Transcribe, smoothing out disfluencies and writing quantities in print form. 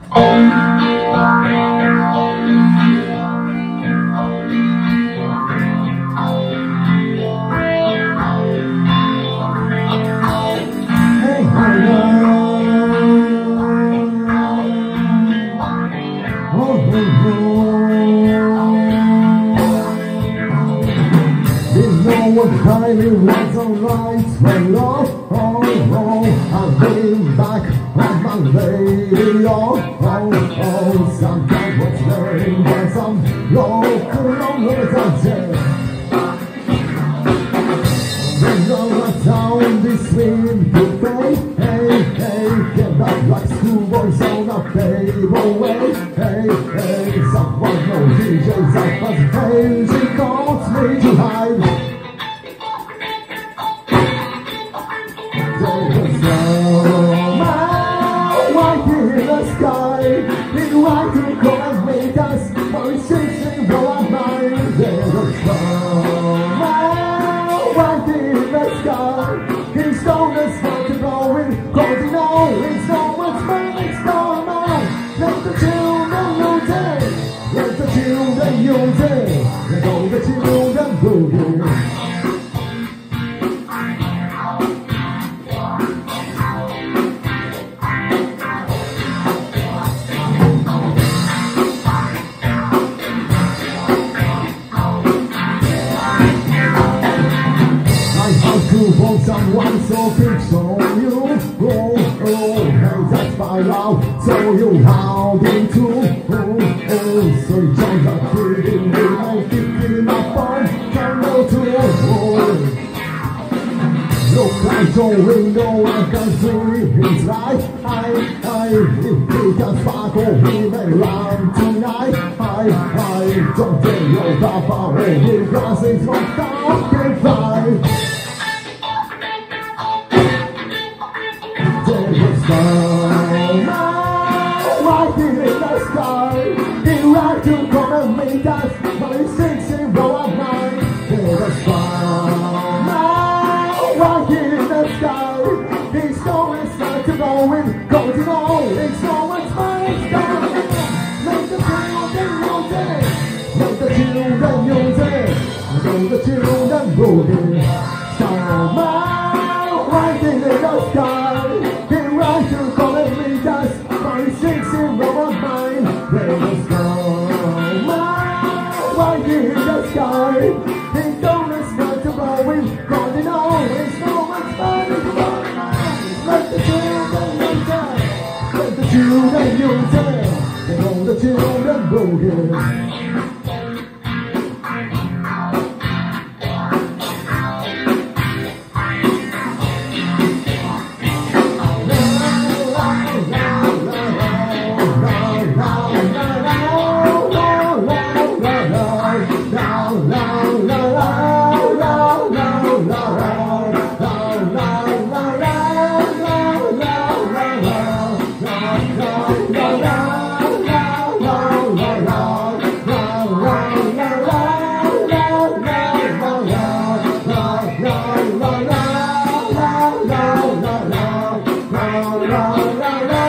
Timing was alright when I lean back on my radio. Sometimes what's there was some local when I down this swing to pay, hey, get up like schoolboys on a favorway. Hey, someone knows DJs up, but hey, she calls me to hide. Want someone so big, so you hey, that's my love, so you how into so you don't have to be make it in my phone, can't go to look, I don't really know I can do it, it's like if can sparkle, we may run tonight, I don't tell you about it, because it's not dark and fly. Right in the sky, he right to come and meet us, but he sings in row of nine. There's a star, right in the sky, he's going straight to going, go to go, it's so much fun, it's going. Make the children music, make the children music, make the children boogie. Star, right in the sky. Children, you tell, they know the children broken. La la la la